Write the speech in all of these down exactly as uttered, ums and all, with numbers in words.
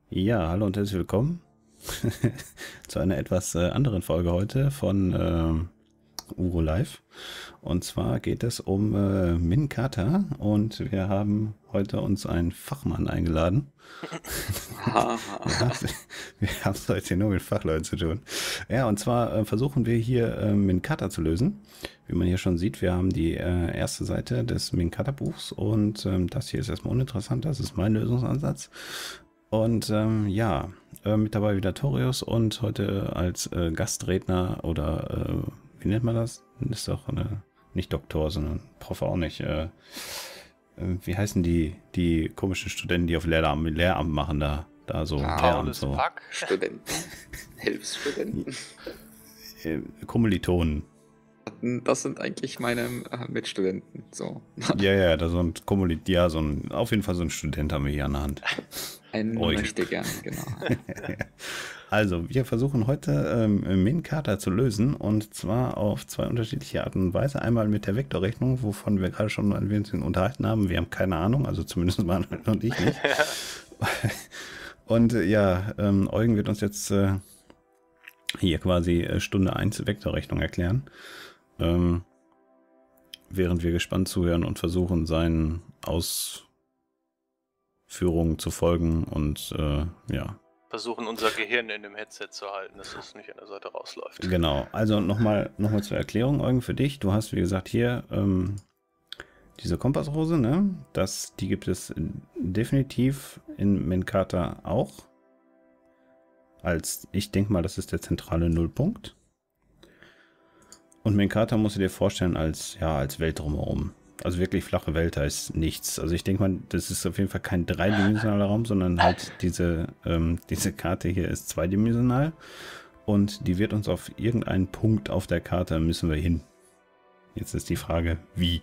Ja, hallo und herzlich willkommen zu einer etwas äh, anderen Folge heute von äh, Uro Live. Und zwar geht es um äh, Min-Kata und wir haben heute uns einen Fachmann eingeladen. Wir haben Haha. wir haben es heute nur mit Fachleuten zu tun. Ja, und zwar äh, versuchen wir hier äh, Min-Kata zu lösen. Wie man hier schon sieht, wir haben die äh, erste Seite des Min-Kata-Buchs und ähm, das hier ist erstmal uninteressant, das ist mein Lösungsansatz. Und ähm, ja, äh, mit dabei wieder Torius und heute als äh, Gastredner oder äh, wie nennt man das? Ist doch eine, nicht Doktor, sondern Prof auch nicht. Äh, äh, wie heißen die, die komischen Studenten, die auf Lehramt, Lehramt machen da, da so, Ah, Lehramt Faules so. Pack. Studenten, Hilfsstudenten. Äh, Kommilitonen. Das sind eigentlich meine äh, Mitstudenten. So. Ja, ja, da so ein Kommilitonen, ja, so ein, auf jeden Fall so ein Student haben wir hier an der Hand. Ein Euch. möchte gern, genau. Also, wir versuchen heute ähm, Min-Kata zu lösen und zwar auf zwei unterschiedliche Arten und Weise. Einmal mit der Vektorrechnung, wovon wir gerade schon ein wenig unterhalten haben. Wir haben keine Ahnung, also zumindest Manuel und ich nicht. Und äh, ja, ähm, Eugen wird uns jetzt äh, hier quasi äh, Stunde eins Vektorrechnung erklären. Ähm, während wir gespannt zuhören und versuchen, seinen Ausführungen zu folgen und äh, ja. Versuchen unser Gehirn in dem Headset zu halten, dass es nicht an der Seite rausläuft. Genau, also nochmal noch mal zur Erklärung, Eugen, für dich. Du hast, wie gesagt, hier ähm, diese Kompassrose, ne? Das, die gibt es definitiv in Min-Kata auch. Als, ich denke mal, das ist der zentrale Nullpunkt. Und Min-Kata musst du dir vorstellen als, ja, als Welt drumherum. Also wirklich flache Welt, da ist nichts. Also ich denke mal, das ist auf jeden Fall kein dreidimensionaler Raum, sondern halt diese, ähm, diese Karte hier ist zweidimensional. Und die wird uns auf irgendeinen Punkt auf der Karte müssen wir hin. Jetzt ist die Frage, wie?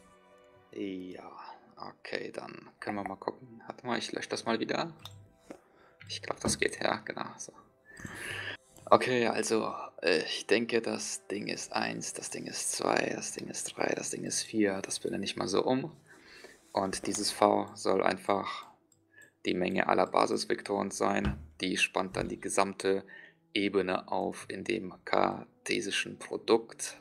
Ja, okay, dann können wir mal gucken. Warte mal, ich lösche das mal wieder. Ich glaube, das geht, ja, genau. So. Okay, also äh, ich denke, das Ding ist eins, das Ding ist zwei, das Ding ist drei, das Ding ist vier. Das bilde ich mal so um. Und dieses V soll einfach die Menge aller Basisvektoren sein. Die spannt dann die gesamte Ebene auf in dem kartesischen Produkt.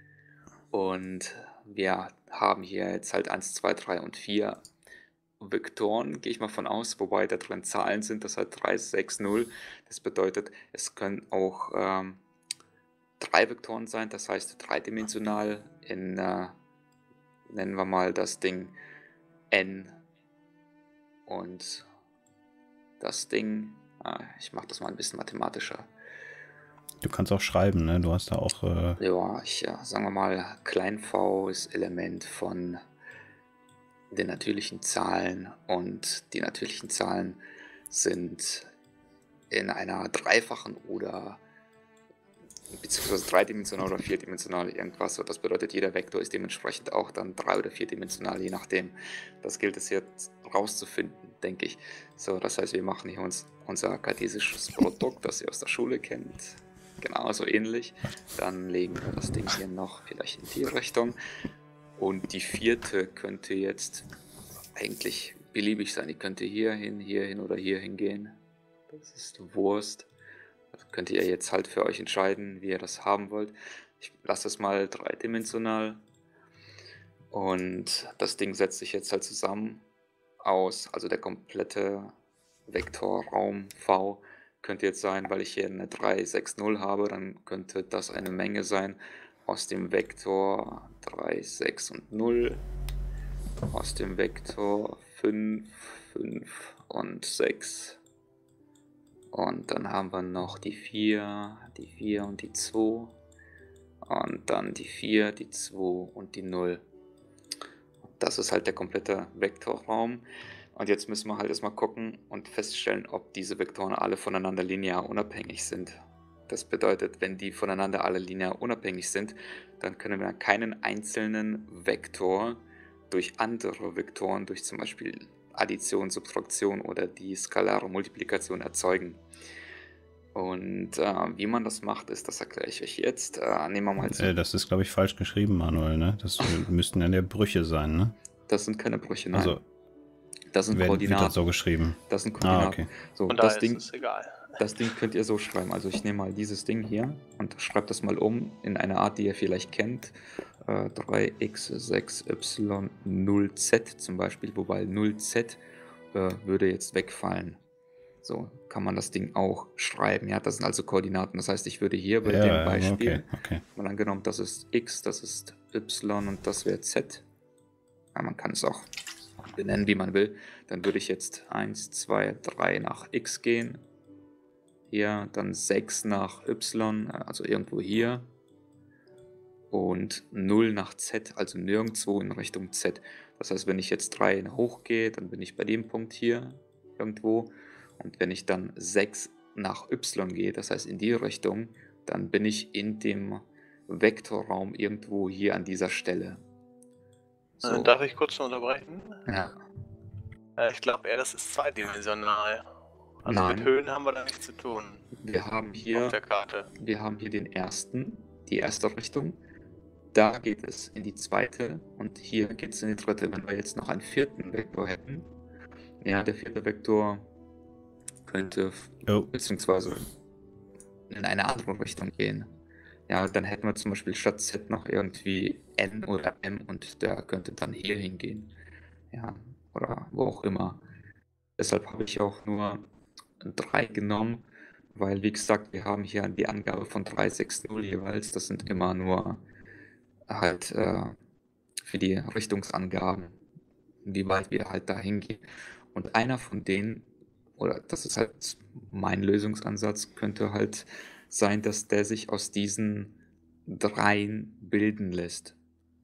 Und wir haben hier jetzt halt eins, zwei, drei und vier Vektoren, gehe ich mal von aus, wobei da drin Zahlen sind, das hat drei, sechs, null. Das bedeutet, es können auch ähm, drei Vektoren sein, das heißt dreidimensional in, äh, nennen wir mal das Ding n und das Ding, äh, ich mache das mal ein bisschen mathematischer. Du kannst auch schreiben, ne? Du hast da auch... Äh Ja, ich ja, sagen wir mal, klein v ist Element von den natürlichen Zahlen und die natürlichen Zahlen sind in einer dreifachen oder beziehungsweise dreidimensional oder vierdimensional irgendwas. So, das bedeutet, jeder Vektor ist dementsprechend auch dann drei- oder vierdimensional, je nachdem. Das gilt es jetzt rauszufinden, denke ich. So, das heißt, wir machen hier uns unser kartesisches Produkt, das ihr aus der Schule kennt. Genauso ähnlich. Dann legen wir das Ding hier noch vielleicht in die Richtung. Und die vierte könnte jetzt eigentlich beliebig sein. Die könnte hier hin, hier hin oder hier hingehen. Das ist Wurst. Das könnt ihr jetzt halt für euch entscheiden, wie ihr das haben wollt. Ich lasse es mal dreidimensional. Und das Ding setzt sich jetzt halt zusammen aus, also der komplette Vektorraum V könnte jetzt sein, weil ich hier eine drei, sechs, null habe, dann könnte das eine Menge sein aus dem Vektor drei, sechs und null, aus dem Vektor fünf, fünf und sechs. Und dann haben wir noch die vier, die vier und die zwei. Und dann die vier, die zwei und die null. Das ist halt der komplette Vektorraum. Und jetzt müssen wir halt erstmal gucken und feststellen, ob diese Vektoren alle voneinander linear unabhängig sind. Das bedeutet, wenn die voneinander alle linear unabhängig sind, dann können wir keinen einzelnen Vektor durch andere Vektoren, durch zum Beispiel Addition, Subtraktion oder die skalare Multiplikation erzeugen. Und äh, wie man das macht, ist, das erkläre ich euch jetzt. Äh, nehmen wir mal so. äh, das ist, glaube ich, falsch geschrieben, Manuel, ne? Das müssten ja der Brüche sein, ne? Das sind keine Brüche, nein. Also, Das sind Wer, wird das Koordinaten. so geschrieben? Das sind Ah, Koordinaten. okay. So, Von das daher Ding, ist es egal. das Ding könnt ihr so schreiben. Also ich nehme mal dieses Ding hier und schreibe das mal um in eine Art, die ihr vielleicht kennt. Äh, drei x sechs y null z zum Beispiel, wobei null z äh, würde jetzt wegfallen. So kann man das Ding auch schreiben. Ja, das sind also Koordinaten. Das heißt, ich würde hier bei Ja, dem ja, Beispiel, okay, okay. mal angenommen, das ist x, das ist y und das wäre z. Ja, man kann es auch benennen, wie man will. Dann würde ich jetzt eins, zwei, drei nach x gehen. Hier, dann sechs nach y, also irgendwo hier. Und null nach z, also nirgendwo in Richtung z. Das heißt, wenn ich jetzt drei hochgehe, dann bin ich bei dem Punkt hier irgendwo. Und wenn ich dann sechs nach y gehe, das heißt in die Richtung, dann bin ich in dem Vektorraum irgendwo hier an dieser Stelle. Äh, So. darf ich kurz noch unterbrechen? Ja. Äh, ich glaube eher, das ist zweidimensional. Also Nein. mit Höhen haben wir da nichts zu tun. Wir haben Auf hier, der Karte. wir haben hier den ersten, die erste Richtung. Da geht es in die zweite und hier geht es in die dritte. Wenn wir jetzt noch einen vierten Vektor hätten, ja, der vierte Vektor könnte Oh. beziehungsweise in eine andere Richtung gehen. Ja, dann hätten wir zum Beispiel statt Z noch irgendwie N oder M und der könnte dann hier hingehen. Ja, oder wo auch immer. Deshalb habe ich auch nur drei genommen, weil wie gesagt, wir haben hier die Angabe von drei, sechs, null jeweils. Das sind immer nur halt äh, für die Richtungsangaben, wie weit wir halt da hingehen. Und einer von denen, oder das ist halt mein Lösungsansatz, könnte halt sein, dass der sich aus diesen dreien bilden lässt.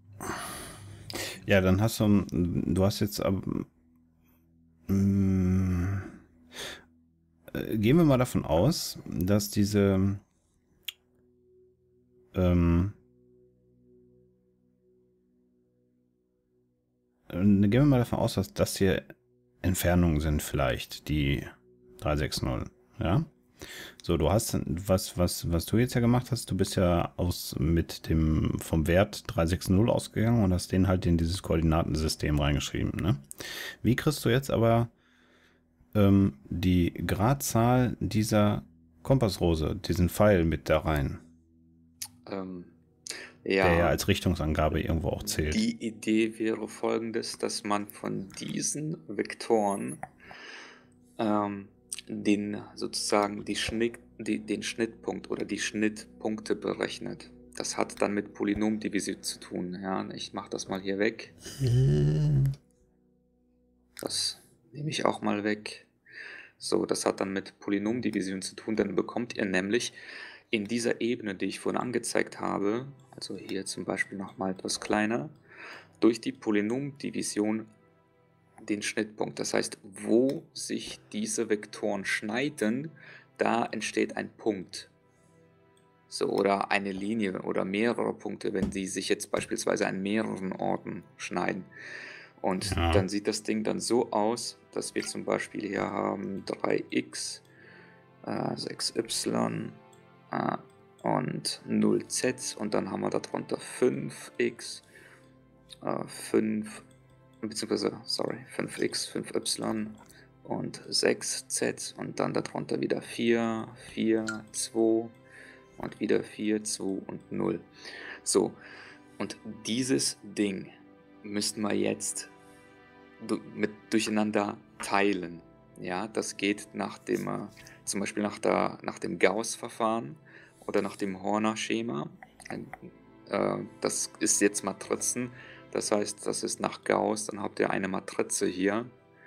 Ja, dann hast du, du hast jetzt, ähm, äh, gehen wir mal davon aus, dass diese, ähm, äh, gehen wir mal davon aus, dass das hier Entfernungen sind vielleicht, die drei sechs null, ja? So, du hast, was, was, was du jetzt ja gemacht hast, du bist ja aus mit dem, vom Wert drei sechs null ausgegangen und hast den halt in dieses Koordinatensystem reingeschrieben, ne? Wie kriegst du jetzt aber ähm, die Gradzahl dieser Kompassrose, diesen Pfeil mit da rein, Ähm, der ja ja, als Richtungsangabe irgendwo auch zählt? die Idee wäre folgendes, dass man von diesen Vektoren ähm, den sozusagen die Schnitt, die, den Schnittpunkt oder die Schnittpunkte berechnet. Das hat dann mit Polynomdivision zu tun. Ja, ich mache das mal hier weg. Das nehme ich auch mal weg. So, das hat dann mit Polynomdivision zu tun. Dann bekommt ihr nämlich in dieser Ebene, die ich vorhin angezeigt habe, also hier zum Beispiel nochmal etwas kleiner, durch die Polynomdivision den Schnittpunkt. Das heißt, wo sich diese Vektoren schneiden, da entsteht ein Punkt. So, oder eine Linie oder mehrere Punkte, wenn die sich jetzt beispielsweise an mehreren Orten schneiden. Und Ja. dann sieht das Ding dann so aus, dass wir zum Beispiel hier haben drei x, äh, sechs y äh, und null z und dann haben wir darunter fünf x, äh, fünf beziehungsweise, sorry, fünf x, fünf y und sechs z und dann darunter wieder vier, vier, zwei und wieder vier, zwei und null. So, und dieses Ding müssten wir jetzt du, mit durcheinander teilen. Ja, das geht nach dem, äh, zum Beispiel nach, der, nach dem Gauss-Verfahren oder nach dem Horner-Schema. Äh, das ist jetzt Matrizen. Das heißt, das ist nach Gauss, dann habt ihr eine Matrize hier,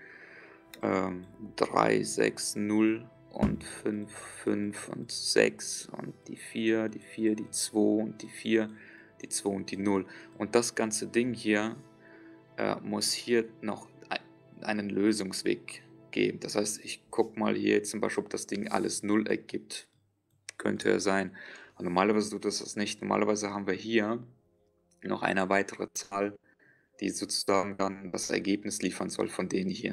ähm, drei, sechs, null und fünf, fünf und sechs und die vier, die vier, die zwei und die vier, die zwei und die null. Und das ganze Ding hier äh, muss hier noch einen Lösungsweg geben. Das heißt, ich gucke mal hier jetzt zum Beispiel, ob das Ding alles null ergibt. Könnte ja sein. Und normalerweise tut das das nicht. Normalerweise haben wir hier noch eine weitere Zahl, die sozusagen dann das Ergebnis liefern soll von denen hier.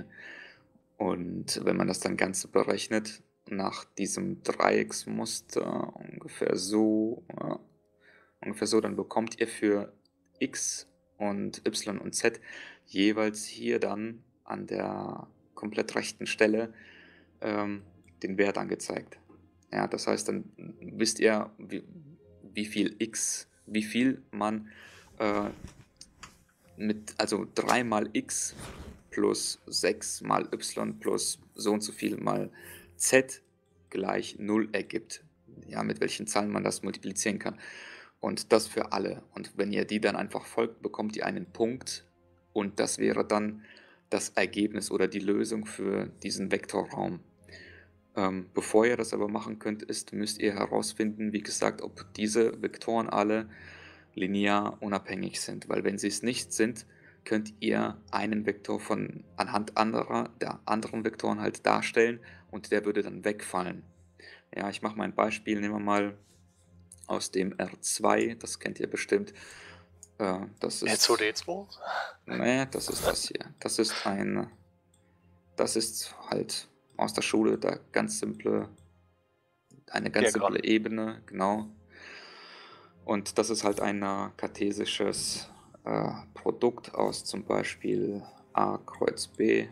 Und wenn man das dann Ganze berechnet, nach diesem Dreiecksmuster ungefähr so, ja, ungefähr so, dann bekommt ihr für x und y und z jeweils hier dann an der komplett rechten Stelle ähm, den Wert angezeigt. Ja, das heißt, dann wisst ihr, wie, wie viel x, wie viel man äh, mit, also drei mal x plus sechs mal y plus so und so viel mal z gleich null ergibt. Ja, mit welchen Zahlen man das multiplizieren kann. Und das für alle. Und wenn ihr die dann einfach folgt, bekommt ihr einen Punkt. Und das wäre dann das Ergebnis oder die Lösung für diesen Vektorraum. Ähm, bevor ihr das aber machen könnt, ist, müsst ihr herausfinden, wie gesagt, ob diese Vektoren alle linear unabhängig sind. Weil wenn sie es nicht sind, könnt ihr einen Vektor von anhand anderer, der anderen Vektoren halt darstellen und der würde dann wegfallen. Ja, ich mache mal ein Beispiel. Nehmen wir mal aus dem R zwei, das kennt ihr bestimmt. Äh, das ist, R zwei D zwei? Nee, das ist das hier. Das ist ein, das ist halt aus der Schule da ganz simple, eine ganz Diagramm. simple Ebene, genau. Und das ist halt ein äh, kartesisches äh, Produkt aus zum Beispiel A Kreuz B,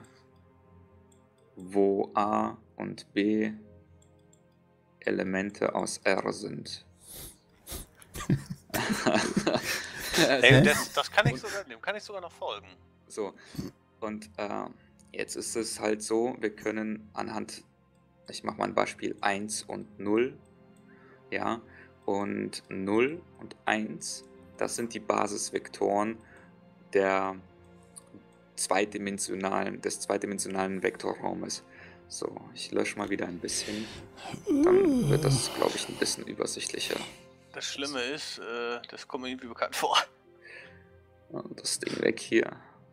wo A und B Elemente aus R sind. Ey, das, das kann ich sogar, dem kann ich sogar noch folgen. So, und äh, jetzt ist es halt so, wir können anhand, ich mache mal ein Beispiel, eins und null, ja, und null und eins, das sind die Basisvektoren der zweidimensionalen, des zweidimensionalen Vektorraumes. So, ich lösche mal wieder ein bisschen, dann wird das, glaube ich, ein bisschen übersichtlicher. Das Schlimme ist, äh, das kommt mir irgendwie bekannt vor. Und das Ding weg hier.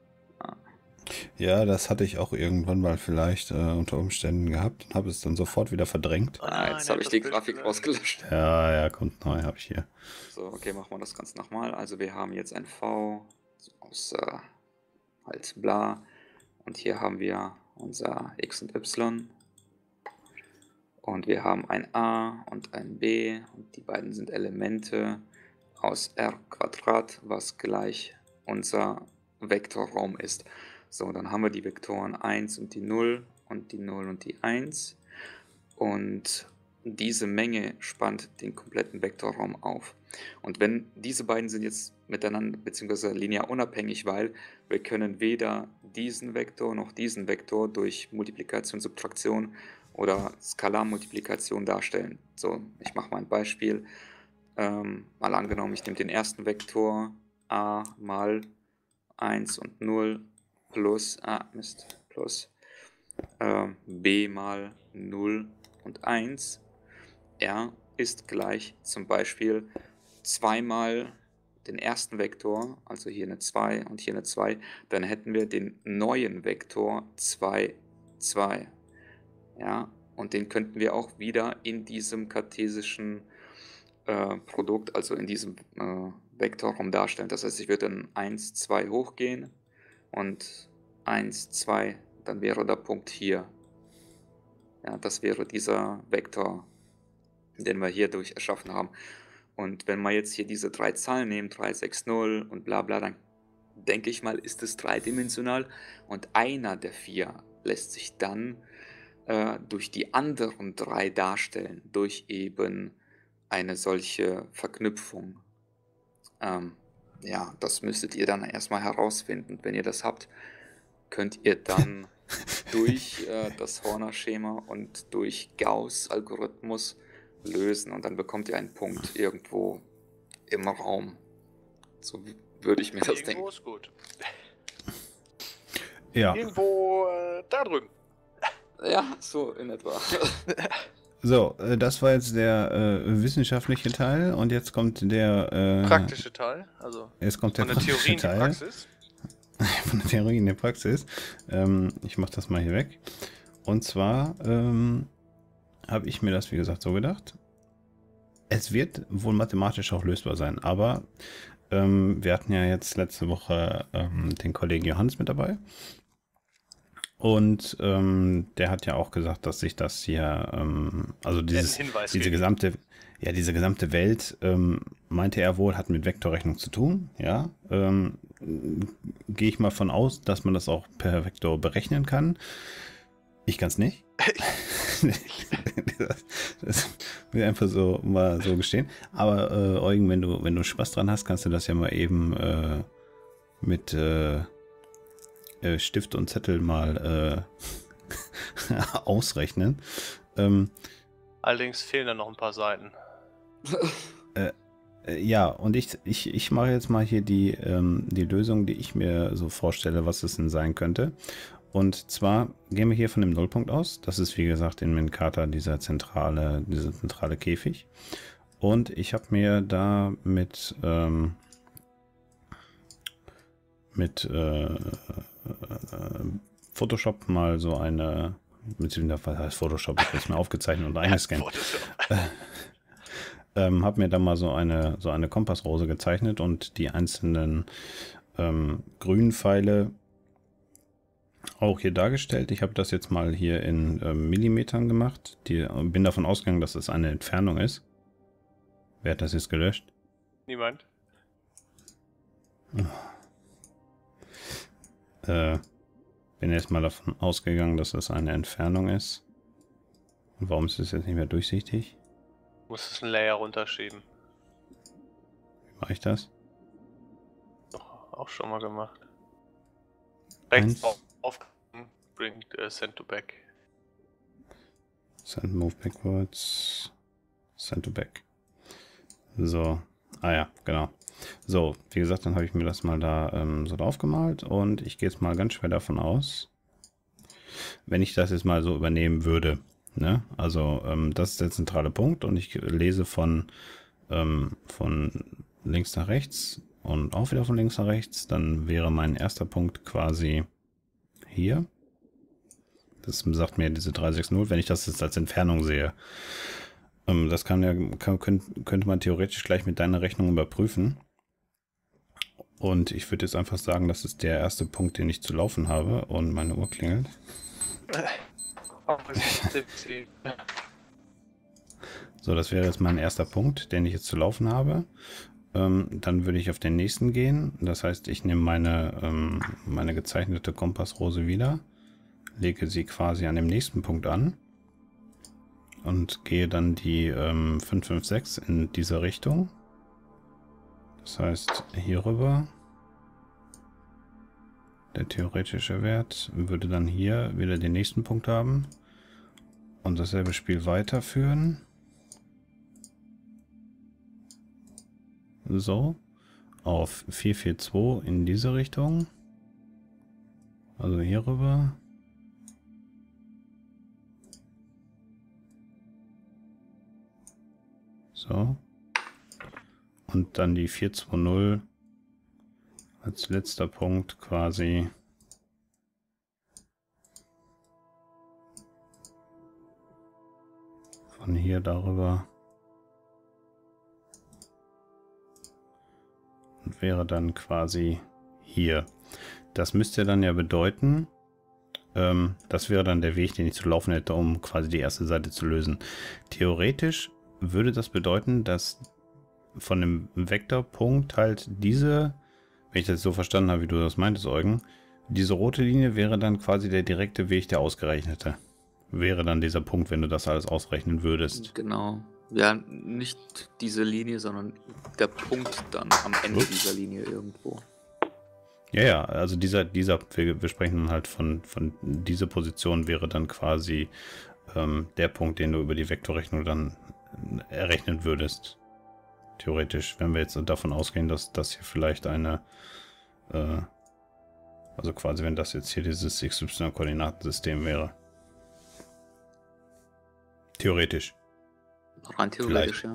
Ja, das hatte ich auch irgendwann mal vielleicht äh, unter Umständen gehabt und habe es dann sofort wieder verdrängt. Oh Ah, nein, jetzt er habe hat ich die das Bild Grafik gelöscht. rausgelöscht. Ja, ja, kommt neu, habe ich hier. So, okay, machen wir das Ganze nochmal. Also wir haben jetzt ein V aus äh, halt bla. Und hier haben wir unser X und Y. Und wir haben ein A und ein B. Und die beiden sind Elemente aus R Quadrat, was gleich unser Vektorraum ist. So, dann haben wir die Vektoren eins und die null und die null und die eins. Und diese Menge spannt den kompletten Vektorraum auf. Und wenn diese beiden sind jetzt miteinander bzw. linear unabhängig, weil wir können weder diesen Vektor noch diesen Vektor durch Multiplikation, Subtraktion oder Skalarmultiplikation darstellen. So, ich mache mal ein Beispiel. Ähm, mal angenommen, ich nehme den ersten Vektor a mal eins und null plus, ah, Mist, plus äh, b mal null und eins. R ist gleich zum Beispiel zwei mal den ersten Vektor, also hier eine zwei und hier eine zwei, dann hätten wir den neuen Vektor zwei, zwei. Ja, und den könnten wir auch wieder in diesem kartesischen äh, Produkt, also in diesem äh, Vektorraum darstellen. Das heißt, ich würde dann eins, zwei hochgehen und eins, zwei, dann wäre der Punkt hier. Ja, das wäre dieser Vektor, den wir hierdurch erschaffen haben. Und wenn wir jetzt hier diese drei Zahlen nehmen, drei, sechs, null und bla bla, dann denke ich mal, ist es dreidimensional und einer der vier lässt sich dann äh, durch die anderen drei darstellen, durch eben eine solche Verknüpfung. Ähm, ja, das müsstet ihr dann erstmal herausfinden. Wenn ihr das habt, könnt ihr dann durch äh, das Horner-Schema und durch Gauss-Algorithmus lösen und dann bekommt ihr einen Punkt irgendwo im Raum. So würde ich mir das Irgendwo denken. ist gut. Ja, Irgendwo äh, da drüben. Ja, so in etwa. so, äh, das war jetzt der äh, wissenschaftliche Teil und jetzt kommt der äh, Praktische Teil, also Jetzt kommt der von der Theorie in die Teil. Praxis. Von der Theorie in der Praxis. Ähm, ich mache das mal hier weg. Und zwar ähm, habe ich mir das, wie gesagt, so gedacht. Es wird wohl mathematisch auch lösbar sein, aber ähm, wir hatten ja jetzt letzte Woche ähm, den Kollegen Johannes mit dabei. Und ähm, der hat ja auch gesagt, dass sich das hier, ähm, also dieses, einen Hinweis diese geben. gesamte, ja, diese gesamte Welt, ähm, meinte er wohl, hat mit Vektorrechnung zu tun, ja. Ähm, gehe ich mal von aus, dass man das auch per Vektor berechnen kann. Ich kann es nicht. das, das will einfach so mal so gestehen. Aber äh, Eugen, wenn du, wenn du Spaß dran hast, kannst du das ja mal eben äh, mit äh, äh, Stift und Zettel mal äh, ausrechnen. Ähm, Allerdings fehlen da noch ein paar Seiten. äh, äh, ja, und ich, ich, ich mache jetzt mal hier die, ähm, die Lösung, die ich mir so vorstelle, was es denn sein könnte. Und zwar gehen wir hier von dem Nullpunkt aus. Das ist wie gesagt in Minkata dieser zentrale, dieser zentrale Käfig. Und ich habe mir da mit, ähm, mit äh, äh, Photoshop mal so eine, beziehungsweise was heißt Photoshop, ich habe es mir aufgezeichnet und eingescannt. äh, ähm, habe mir da mal so eine, so eine Kompassrose gezeichnet und die einzelnen ähm, grünen Pfeile auch hier dargestellt. Ich habe das jetzt mal hier in ähm, Millimetern gemacht. Die, bin davon ausgegangen, dass es eine Entfernung ist. Wer hat das jetzt gelöscht? Niemand. Äh, bin jetzt mal davon ausgegangen, dass es eine Entfernung ist. Und warum ist es jetzt nicht mehr durchsichtig? Du musst es einen Layer runterschieben. Wie mache ich das? Doch, auch schon mal gemacht. Rechts Eins. auf, auf bring uh, send to back. Send move backwards. Send to back. So. Ah ja, genau. So, wie gesagt, dann habe ich mir das mal da ähm, so drauf gemalt und ich gehe jetzt mal ganz schwer davon aus, wenn ich das jetzt mal so übernehmen würde, ne? Also ähm, das ist der zentrale Punkt und ich lese von, ähm, von links nach rechts und auch wieder von links nach rechts, dann wäre mein erster Punkt quasi hier. Das sagt mir diese drei sechs null, wenn ich das jetzt als Entfernung sehe. Ähm, das kann ja, kann, könnte man theoretisch gleich mit deiner Rechnung überprüfen. Und ich würde jetzt einfach sagen, das ist der erste Punkt, den ich zu laufen habe. Und meine Uhr klingelt. So, das wäre jetzt mein erster Punkt, den ich jetzt zu laufen habe. Ähm, dann würde ich auf den nächsten gehen. Das heißt, ich nehme meine, ähm, meine gezeichnete Kompassrose wieder, lege sie quasi an dem nächsten Punkt an und gehe dann die ähm, fünf fünf sechs in diese Richtung. Das heißt, hier rüber. Der theoretische Wert würde dann hier wieder den nächsten Punkt haben und dasselbe Spiel weiterführen. So, auf vier vier zwei in diese Richtung. Also hier rüber. So. Und dann die vier zwei null als letzter Punkt quasi von hier darüber und wäre dann quasi hier. Das müsste dann ja bedeuten, ähm, das wäre dann der Weg, den ich zu laufen hätte, um quasi die erste Seite zu lösen. Theoretisch würde das bedeuten, dass von dem Vektorpunkt halt diese, wenn ich das so verstanden habe, wie du das meintest, Eugen, diese rote Linie wäre dann quasi der direkte Weg, der ausgerechnete. Wäre dann dieser Punkt, wenn du das alles ausrechnen würdest. Genau. Ja, nicht diese Linie, sondern der Punkt dann am Ende Ups. dieser Linie irgendwo. Ja, ja, also dieser, dieser, wir, wir sprechen dann halt von, von dieser Position wäre dann quasi ähm, der Punkt, den du über die Vektorrechnung dann errechnen würdest. Theoretisch, wenn wir jetzt davon ausgehen, dass das hier vielleicht eine, äh, also quasi, wenn das jetzt hier dieses X Y-Koordinatensystem wäre. Theoretisch. Rein theoretisch, Vielleicht. ja.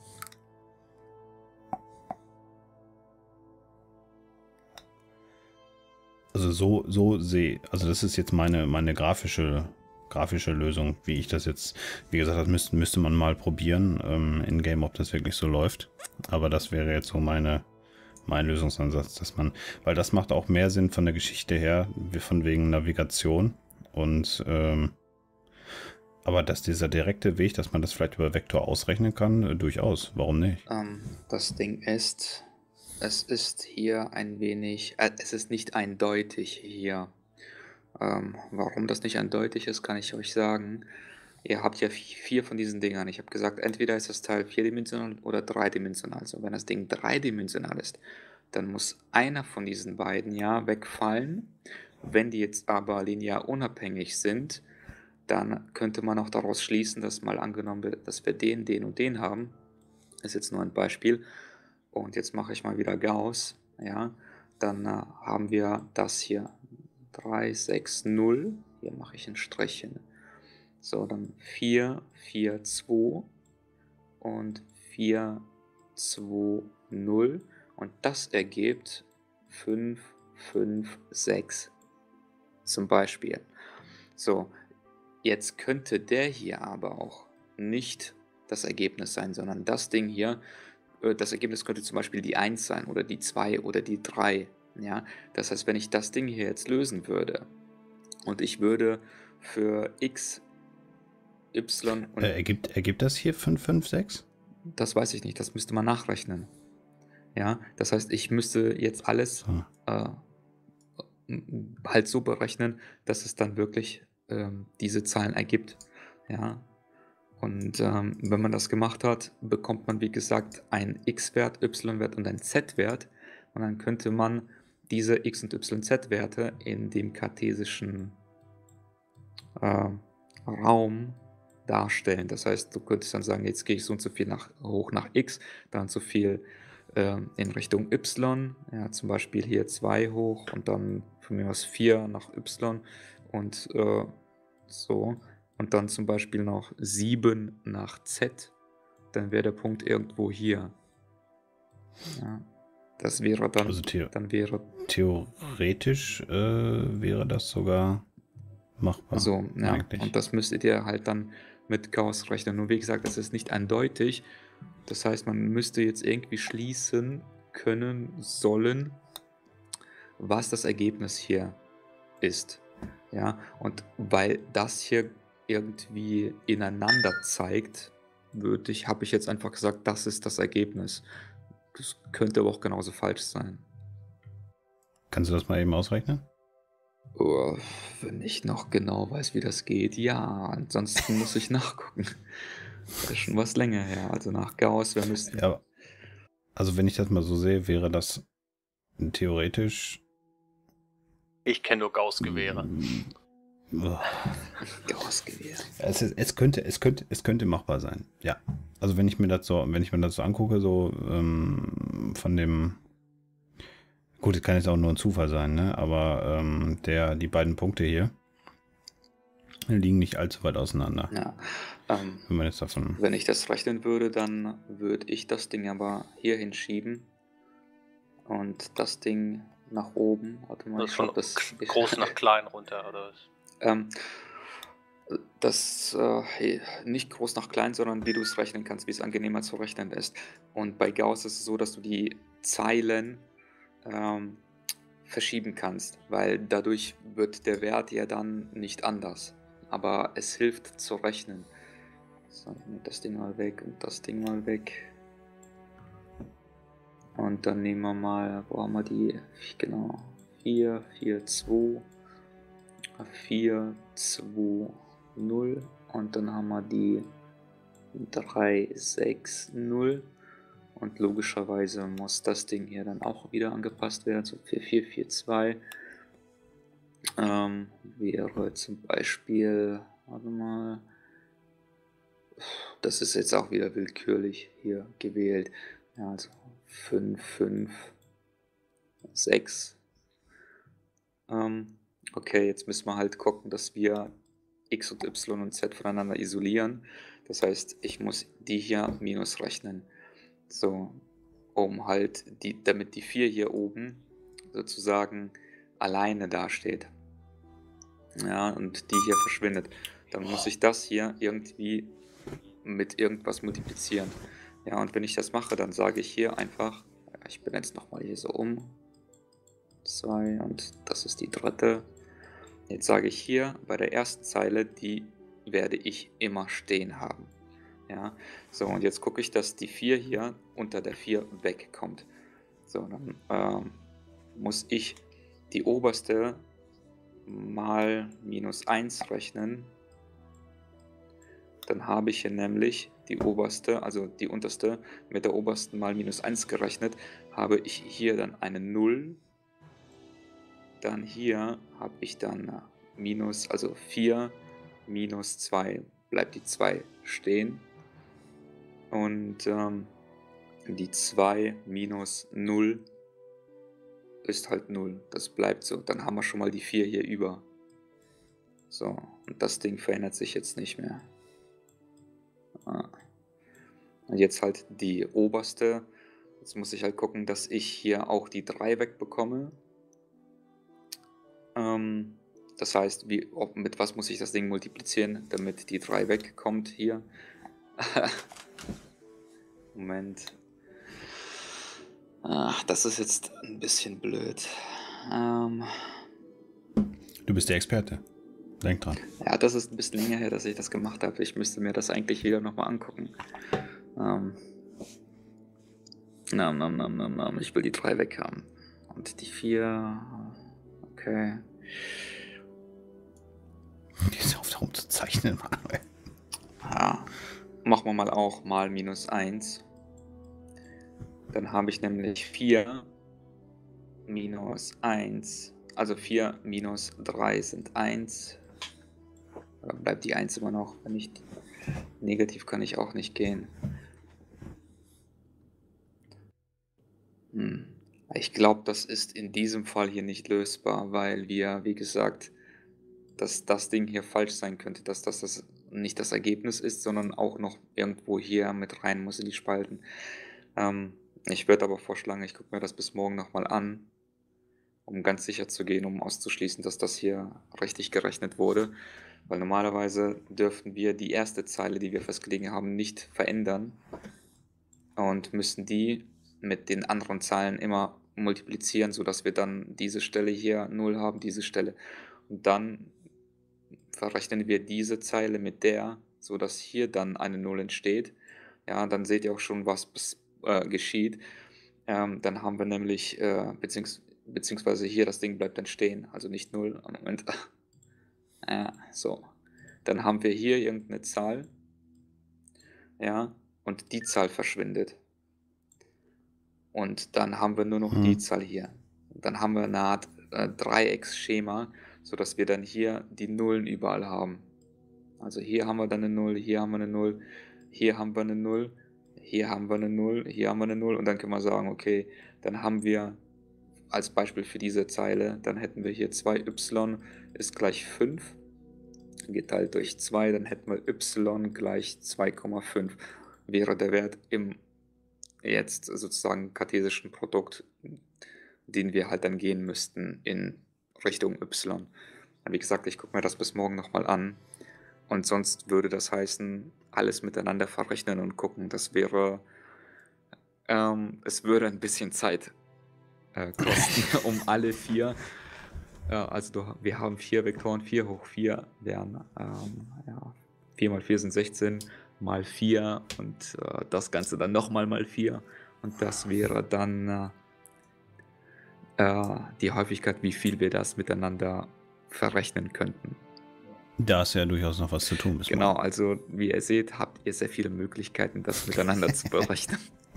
Also so, so sehe, also das ist jetzt meine, meine grafische, grafische Lösung, wie ich das jetzt, wie gesagt, das müsste, müsste man mal probieren ähm, in Game, ob das wirklich so läuft. Aber das wäre jetzt so meine, mein Lösungsansatz, dass man, weil das macht auch mehr Sinn von der Geschichte her, wie von wegen Navigation und ähm, aber dass dieser direkte Weg, dass man das vielleicht über Vektor ausrechnen kann, äh, durchaus. Warum nicht? Ähm, das Ding ist, Es ist hier ein wenig, äh, es ist nicht eindeutig hier. Ähm, warum das nicht eindeutig ist, kann ich euch sagen. Ihr habt ja vi- vier von diesen Dingern. Ich habe gesagt, entweder ist das Teil vierdimensional oder dreidimensional. So, wenn das Ding dreidimensional ist, dann muss einer von diesen beiden ja wegfallen. Wenn die jetzt aber linear unabhängig sind, dann könnte man auch daraus schließen, dass mal angenommen wird, dass wir den, den und den haben. Ist jetzt nur ein Beispiel. Und jetzt mache ich mal wieder Gauss. Ja, dann äh, haben wir das hier. drei, sechs, null. Hier mache ich ein Strich hin. So, dann vier, vier, zwei und vier, zwei, null. Und das ergibt fünf, fünf, sechs zum Beispiel. So, jetzt könnte der hier aber auch nicht das Ergebnis sein, sondern das Ding hier, äh, das Ergebnis könnte zum Beispiel die eins sein oder die zwei oder die drei. Ja? Das heißt, wenn ich das Ding hier jetzt lösen würde und ich würde für x, y und Äh, ergibt, ergibt das hier fünf fünf sechs? das weiß ich nicht, das müsste man nachrechnen. Ja, das heißt, ich müsste jetzt alles So. äh, m- halt so berechnen, dass es dann wirklich ähm, diese Zahlen ergibt. Ja, und ähm, wenn man das gemacht hat, bekommt man, wie gesagt, einen x-Wert, y-Wert und einen z-Wert. Und dann könnte man diese x- und y-z-Werte in dem kartesischen äh, Raum darstellen. Das heißt, du könntest dann sagen, jetzt gehe ich so und so viel nach, hoch nach x, dann so viel ähm, in Richtung y, ja, zum Beispiel hier zwei hoch und dann von mir aus vier nach y und äh, so. Und dann zum Beispiel noch sieben nach z, dann wäre der Punkt irgendwo hier. Ja, das wäre dann, Also the dann wäre theoretisch äh, wäre das sogar machbar. so, ja, Eigentlich. und das müsstet ihr halt dann mit Gauss rechnen. Nur wie gesagt, das ist nicht eindeutig. Das heißt, man müsste jetzt irgendwie schließen können, sollen, was das Ergebnis hier ist. Ja, und weil das hier irgendwie ineinander zeigt, würde ich, habe ich jetzt einfach gesagt, das ist das Ergebnis. Das könnte aber auch genauso falsch sein. Kannst du das mal eben ausrechnen? Oh, wenn ich noch genau weiß, wie das geht, ja. Ansonsten muss ich nachgucken. Das ist schon was länger her. Also nach Gauss, wir müssten. Ja, also wenn ich das mal so sehe, wäre das theoretisch. Ich kenne nur Gauss-Gewehre. Uah. Gauss-Gewehr. Es, ist- es, könnte, es, könnte, es könnte machbar sein, ja. Also wenn ich mir das so, wenn ich mir das so angucke, so ähm, von dem. Gut, es kann jetzt auch nur ein Zufall sein, ne? Aber ähm, der, die beiden Punkte hier liegen nicht allzu weit auseinander. Ja. Ähm, Wenn man jetzt davon. wenn ich das rechnen würde, dann würde ich das Ding aber hier hinschieben. Und das Ding nach oben. Warte mal, Das ich ist von glaub, das k- groß nach klein runter, oder was? Ähm, das äh, nicht groß nach klein, sondern wie du es rechnen kannst, wie es angenehmer zu rechnen ist. Und bei Gauss ist es so, dass du die Zeilen ähm, verschieben kannst, weil dadurch wird der Wert ja dann nicht anders. Aber es hilft zu rechnen. So, das Ding mal weg und das Ding mal weg. Und dann nehmen wir mal, wo haben wir die? Genau, vier, vier, zwei, vier, zwei, null. Und dann haben wir die drei, sechs, null. Und logischerweise muss das Ding hier dann auch wieder angepasst werden. So vier, vier, vier, zwei. Ähm, wäre zum Beispiel, warte mal, das ist jetzt auch wieder willkürlich hier gewählt. Ja, also fünf, fünf, sechs. Ähm, okay, jetzt müssen wir halt gucken, dass wir x und y und z voneinander isolieren. Das heißt, ich muss die hier minus rechnen. So, um halt, die, damit die vier hier oben sozusagen alleine dasteht. Ja, und die hier verschwindet. Dann muss ich das hier irgendwie mit irgendwas multiplizieren. Ja, und wenn ich das mache, dann sage ich hier einfach, ich benenne es nochmal hier so um. zwei und das ist die dritte. Jetzt sage ich hier bei der ersten Zeile, die werde ich immer stehen haben. Ja, so und jetzt gucke ich, dass die vier hier unter der vier wegkommt. So, dann ähm, muss ich die oberste mal minus eins rechnen. Dann habe ich hier nämlich die oberste, also die unterste mit der obersten mal minus eins gerechnet, habe ich hier dann eine null. Dann hier habe ich dann minus, also vier minus zwei, bleibt die zwei stehen. Und ähm, die zwei minus null ist halt null. Das bleibt so. Dann haben wir schon mal die vier hier über. So, und das Ding verändert sich jetzt nicht mehr. Ah. Und jetzt halt die oberste. Jetzt muss ich halt gucken, dass ich hier auch die drei wegbekomme. Ähm, das heißt, wie, ob, mit was muss ich das Ding multiplizieren, damit die drei wegkommt hier. Moment. Ach, das ist jetzt ein bisschen blöd. Ähm, Du bist der Experte. Denk dran. ja, das ist ein bisschen länger her, dass ich das gemacht habe. Ich müsste mir das eigentlich wieder nochmal angucken. Ähm, na, na, na, na, na, ich will die drei weg haben. Und die vier. Okay. Die ist auf darum zu zeichnen, Manuel. Ja, machen wir mal auch mal minus eins. Dann habe ich nämlich vier minus eins. Also vier minus drei sind eins. Dann bleibt die eins immer noch. Wenn ich negativ kann ich auch nicht gehen. Hm. Ich glaube, das ist in diesem Fall hier nicht lösbar, weil wir, wie gesagt, dass das Ding hier falsch sein könnte, dass das, das nicht das Ergebnis ist, sondern auch noch irgendwo hier mit rein muss in die Spalten. Ähm, ich würde aber vorschlagen, ich gucke mir das bis morgen nochmal an, um ganz sicher zu gehen, um auszuschließen, dass das hier richtig gerechnet wurde. Weil normalerweise dürften wir die erste Zeile, die wir festgelegt haben, nicht verändern und müssen die mit den anderen Zahlen immer multiplizieren, sodass wir dann diese Stelle hier null haben, diese Stelle. Und dann verrechnen wir diese Zeile mit der, sodass hier dann eine null entsteht. Ja, dann seht ihr auch schon, was äh, geschieht. Ähm, dann haben wir nämlich, äh, beziehungs beziehungsweise hier das Ding bleibt dann stehen, also nicht null. Moment. Ja, so. Dann haben wir hier irgendeine Zahl. Ja, und die Zahl verschwindet. Und dann haben wir nur noch Hm. die Zahl hier. Und dann haben wir eine Art äh, Dreiecksschema, sodass wir dann hier die Nullen überall haben. Also hier haben wir dann eine null, hier haben wir eine null, hier haben wir eine null, hier haben wir eine null, hier haben wir eine null. Und dann können wir sagen, okay, dann haben wir als Beispiel für diese Zeile, dann hätten wir hier zwei y ist gleich fünf, geteilt durch zwei, dann hätten wir y gleich zwei Komma fünf. Wäre der Wert im jetzt sozusagen kartesischen Produkt, den wir halt dann gehen müssten in Richtung y. Wie gesagt, ich gucke mir das bis morgen nochmal an. Und sonst würde das heißen, alles miteinander verrechnen und gucken. Das wäre, ähm, es würde ein bisschen Zeit äh, kosten, um alle vier, äh, also du, wir haben vier Vektoren, vier hoch vier wären, ähm, ja, vier mal vier sind sechzehn, mal vier und äh, das Ganze dann nochmal mal vier. Und das wäre dann äh, die Häufigkeit, wie viel wir das miteinander verrechnen könnten. Da ist ja durchaus noch was zu tun. Bis Genau, morgen. also wie ihr seht, habt ihr sehr viele Möglichkeiten, das miteinander zu berechnen.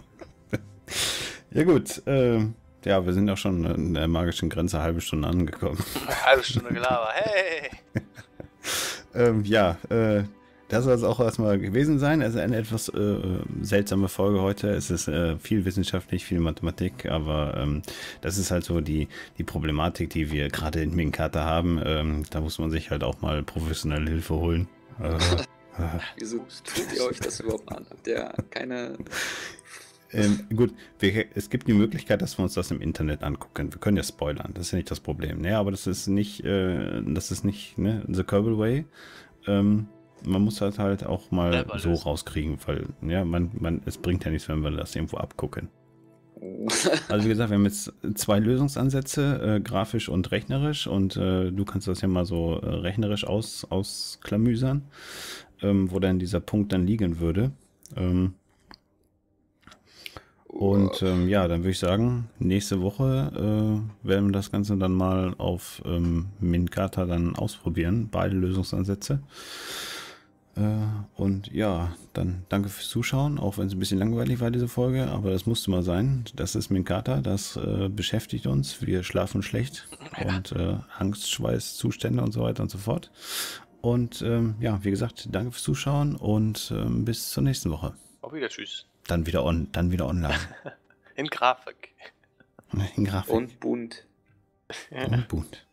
Ja gut, äh, ja, wir sind auch schon in der magischen Grenze, eine halbe Stunde angekommen. Eine halbe Stunde Gelaber, hey! ähm, ja, äh, das soll es auch erstmal gewesen sein. Es ist eine etwas äh, seltsame Folge heute. Es ist äh, viel wissenschaftlich, viel Mathematik, aber ähm, das ist halt so die, die Problematik, die wir gerade in Minkata haben. Ähm, da muss man sich halt auch mal professionelle Hilfe holen. Äh, äh. Wieso tut ihr euch das überhaupt an? Habt ihr keine... Ähm, gut, wir, es gibt die Möglichkeit, dass wir uns das im Internet angucken. Wir können ja spoilern, das ist ja nicht das Problem. Ja, aber das ist nicht, äh, das ist nicht ne, the Kerbal Way. Ähm, man muss das halt auch mal Selber so lösen. rauskriegen, weil ja, man, man, es bringt ja nichts, wenn wir das irgendwo abgucken. Also wie gesagt, wir haben jetzt zwei Lösungsansätze, äh, grafisch und rechnerisch, und äh, du kannst das ja mal so äh, rechnerisch aus, ausklamüsern, ähm, wo dann dieser Punkt dann liegen würde. Ähm, Und ähm, ja, dann würde ich sagen, nächste Woche äh, werden wir das Ganze dann mal auf ähm, Minkata dann ausprobieren, beide Lösungsansätze. Äh, und ja, dann danke fürs Zuschauen, auch wenn es ein bisschen langweilig war, diese Folge, aber das musste mal sein. Das ist Minkata, das äh, beschäftigt uns, wir schlafen schlecht und äh, Angst, Schweiß, Zustände und so weiter und so fort. Und ähm, ja, wie gesagt, danke fürs Zuschauen und ähm, bis zur nächsten Woche. Auch wieder tschüss. Dann wieder on, dann wieder online. In Grafik. In Grafik. Und bunt. Und bunt.